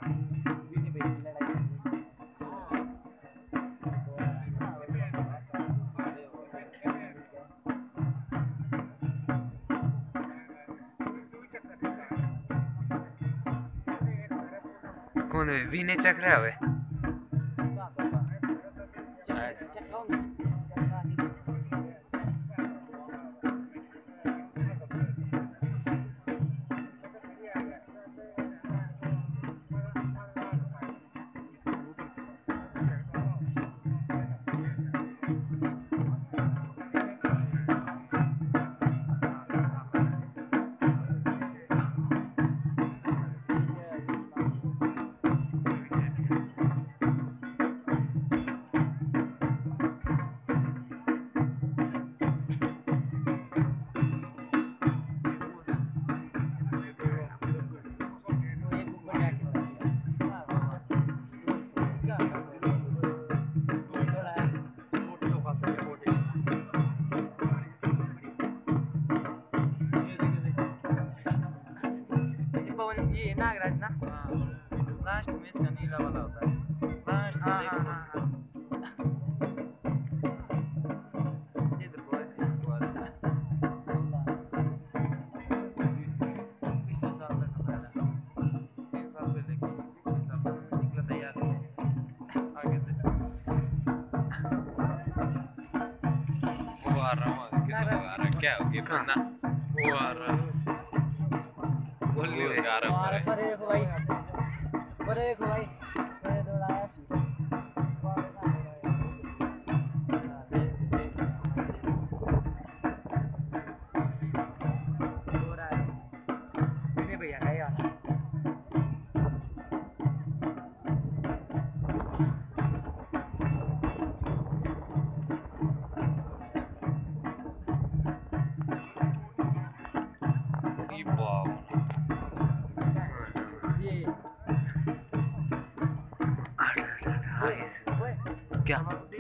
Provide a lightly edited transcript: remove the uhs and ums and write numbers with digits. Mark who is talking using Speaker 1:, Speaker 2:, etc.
Speaker 1: कौन है वीने चक्र है ये नागराज ना लास्ट में इसका नीला वाला होता है लास्ट क्या हो गया खाना वो आ रहा बोलिए आ रहा है भाई बड़े भाई भैया है यार क्या